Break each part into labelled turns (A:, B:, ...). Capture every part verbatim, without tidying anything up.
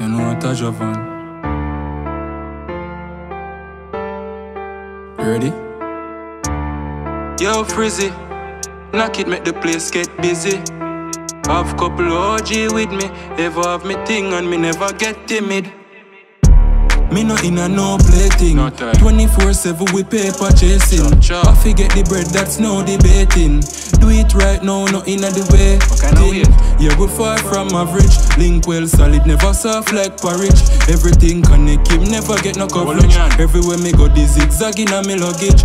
A: You know what I Javan. You ready?
B: Yo, Frizzy, knock it, make the place get busy. Have couple O G with me, ever have me thing and me never get timid.
A: Me no in a no play thing.
B: No time.
A: twenty-four seven we paper chasing.
B: Chop, chop.
A: I forget the bread, that's no debating. Do it right now, no in the way.
B: What kind of way?
A: Yeah, we far from average. Link well solid, never soft like porridge. Everything connect him, never get no coverage. Everywhere me go, the zigzag in a me luggage.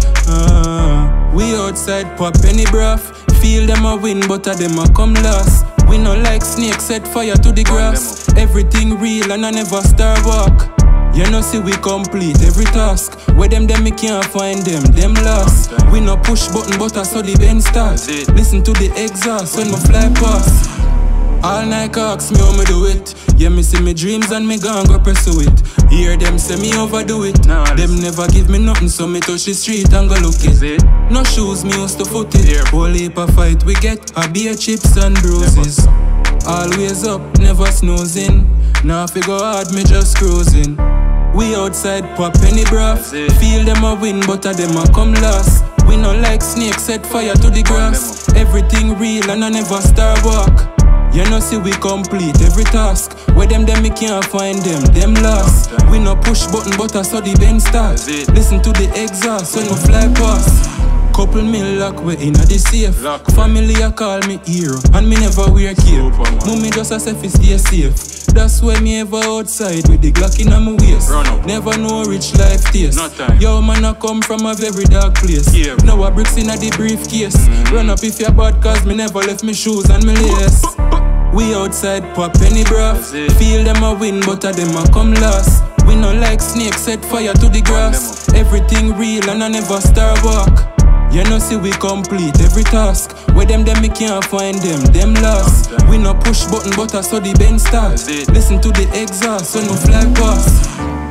A: Ah, we outside pop any breath. Feel them a win, but a them a come last. We no like snakes, set fire to the grass. Everything real and I never star walk. You know see we complete every task. Where them them me can't find them, them lost. We no push button but I saw the bend start. Listen to the exhaust when me fly past. All night ask me how me do it. Yeah, me see me dreams and me gon' go pursue it. Hear them say me overdo it.
B: Nah,
A: them never give me nothing, so me touch the street and go look it.
B: it.
A: No shoes, me used to foot it.
B: Yeah.
A: Whole heap of fight we get, a beer chips and bruises. Always up, never snoozing. Now if you go hard, me just cruising. We outside pop any breath. Feel them a win, but a them a come last. We no like snakes, set fire to the grass. Everything real and I never star walk. You know see we complete every task. Where them them me can't find them, them lost. We no push button but I saw the bend start. Listen to the exhaust when we fly past. Couple mil lock we inna the safe.
B: Lock.
A: Family a call me hero and me never wear cape. Mummy just a say fi stay safe. That's why me ever outside with the Glock inna my waist.
B: Run up.
A: Never know rich life taste.
B: No time.
A: Yo man I come from a very dark place.
B: Yeah.
A: Now a bricks inna the briefcase. Mm-hmm. Run up if you're bad cause me never left me shoes and me lace. We outside pop any breath. Feel them a win but a them a come last. We no like snakes, set fire to the grass. Everything real and I never star walk. You know see we complete every task. Where them them me can't find them, them lost. We no push button but I saw the bend start. Listen to the exhaust when we fly past.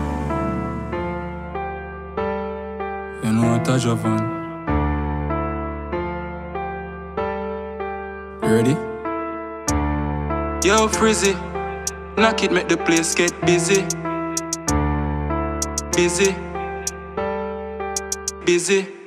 A: You know what I Javan. You ready?
B: Yo, Frizzy, knock it, make the place get busy. Busy, busy.